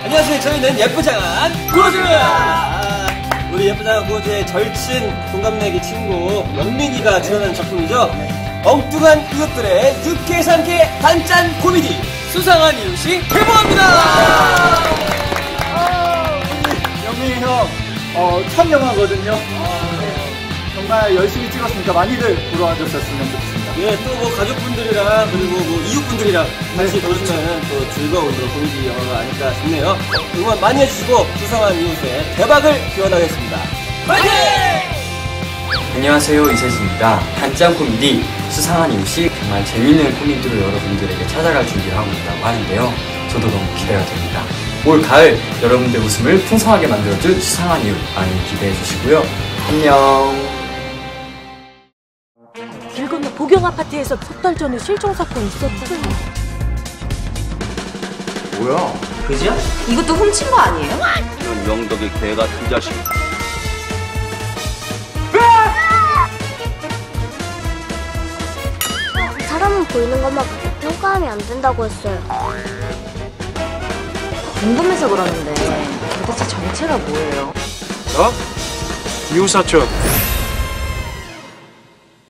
안녕하세요. 저희는 예쁘장한 구호주! 우리 예쁘장한 구호주의 절친 동갑내기 친구 영민이가 출연한 작품이죠. 엉뚱한 이웃들의 유쾌 상쾌 단짠 코미디 수상한 이웃이 개봉합니다. 영민이 형, 첫 영화거든요. 정말 열심히 찍었으니까 많이들 보러 와주셨으면 좋겠습니다. 예, 또 뭐 가족분들이랑 그리고 뭐 이웃분들이랑 같이 보시면 또 즐거운 그런 코미디 영화가 아닐까 싶네요. 응원 많이 해주시고 수상한 이웃의 대박을 기원하겠습니다. 파이팅! 안녕하세요, 이세진입니다. 단짠 코미디 수상한 이웃이 정말 재밌는 코미디로 여러분들에게 찾아갈 준비를 하고 있다고 하는데요. 저도 너무 기대가 됩니다. 올 가을 여러분들 웃음을 풍성하게 만들어줄 수상한 이웃 많이 기대해 주시고요. 안녕. 길 건너 보경 아파트에서 석 달 전에 실종 사건 있었잖아. 뭐야? 그지야? 이것도 훔친 거 아니에요? 이런 영덕의 개 같은 자식. 사람은 보이는 것만 보고 평가하면 안 된다고 했어요. 궁금해서 그러는데 도대체 정체가 뭐예요? 이웃사촌